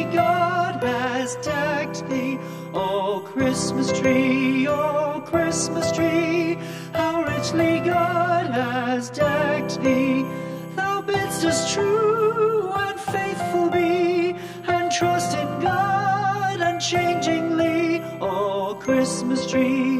God has decked thee. O Christmas tree, O Christmas tree, how richly God has decked thee. Thou bidst us true and faithful be, and trust in God unchangingly. O Christmas tree,